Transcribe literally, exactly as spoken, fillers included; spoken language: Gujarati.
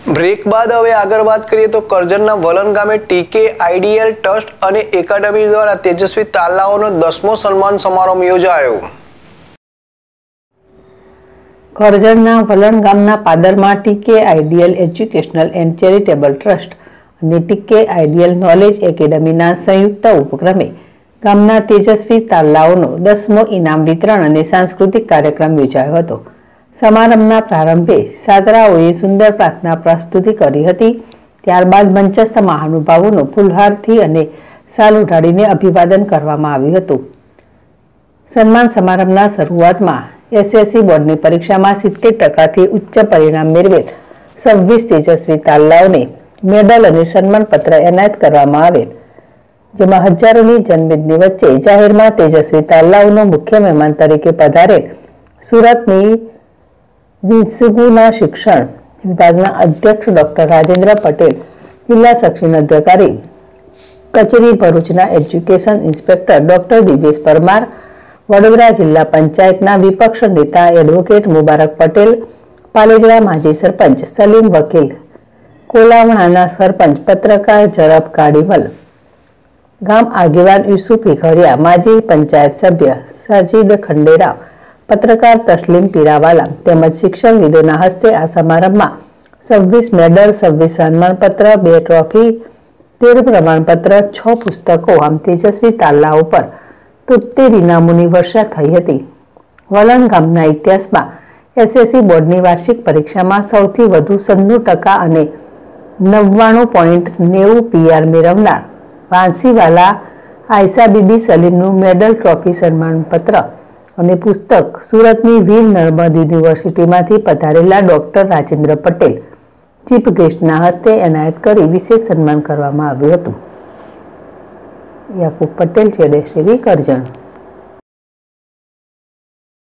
બ્રેક બાદ હવે આગળ વાત કરીએ તો કરજણના વલણ ગામે ટીકે આઈડીએલ ટ્રસ્ટ અને એકેડમી દ્વારા તેજસ્વી તાલાઓનો દસમો સન્માન સમારોહ યોજાયો। કરજણના વલણ ગામના પાદરમાં TK IDL educational and charitable trust અને ટીકે આઈડીએલ નોલેજ એકેડમીના સંયુક્ત ઉપક્રમે ગામના તેજસ્વી તાલાઓનો દસમો ઇનામ વિતરણ અને સાંસ્કૃતિક કાર્યક્રમ યોજાયો હતો। સમારંભના પ્રારંભે સાદરાઓએ સુંદર પ્રાર્થના પ્રસ્તુતિ કરી હતી। ત્યારબાદ મંચસ્થ મહાનુભાવોનું ફૂલહારથી અને શાલ ઉઢાડીને અભિવાદન કરવામાં આવ્યું હતું। સન્માન સમારંભના શરૂઆતમાં એસએસસી બોર્ડની પરીક્ષામાં સિત્તેર ટકાથી ઉચ્ચ પરિણામ મેળવેલ છવ્વીસ તેજસ્વી તાલાઓને મેડલ અને સન્માનપત્ર એનાયત કરવામાં આવેલ, જેમાં હજારોની જનમેદની વચ્ચે જાહેરમાં તેજસ્વી તાલાઓનો મુખ્ય મહેમાન તરીકે પધારેલ સુરતની વિસુગુના શિક્ષણ વિભાગના અધ્યક્ષ ડોક્ટર રાજેન્દ્ર પટેલ, જિલ્લા શિક્ષણ અધિકારી કચેરી ભરૂચના education inspector doctor Divesh Parmar, Vadodara જિલ્લા પંચાયતના વિપક્ષ નેતા એડવોકેટ મુબારક પટેલ, પાલેજરા માજી સરપંચ સલીમ વકીલ, કોલાવણાના સરપંચ પત્રકાર ઝરફ કાડીમલ, ગામ આગેવાન યુસુફ ઇખરિયા, માજી પંચાયત સભ્ય સાજીદ ખંડેરાવ, પત્રકાર તસ્લીમ પીરાવાલા તેમજ શિક્ષણવિદોના હસ્તે આ સમારંભમાં છવ્વીસ મેડલ, છવ્વીસ સન્માનપત્ર, બે ટ્રોફી, તેર પ્રમાણપત્ર, છ પુસ્તકો આમ તેજસ્વી તાલાઓ પર તોતેર ઇનામોની વર્ષા થઈ હતી। વલણ ગામના ઇતિહાસમાં એસએસસી બોર્ડની વાર્ષિક પરીક્ષામાં સૌથી વધુ સન્નું ટકા અને નવ્વાણું પોઈન્ટ નેવું પીઆર મેળવનાર વાંસીવાલા આયશા બીબી સલીમનું મેડલ, ટ્રોફી, સન્માનપત્ર અને પુસ્તક સુરતની વીર નર્મદ યુનિવર્સિટીમાંથી પધારેલા ડોક્ટર રાજેન્દ્ર પટેલ ચીફ ગેસ્ટના હસ્તે એનાયત કરી વિશેષ સન્માન કરવામાં આવ્યું હતું। યાકુબ પટેલ, જેડેશ ટીવી, કરજણ।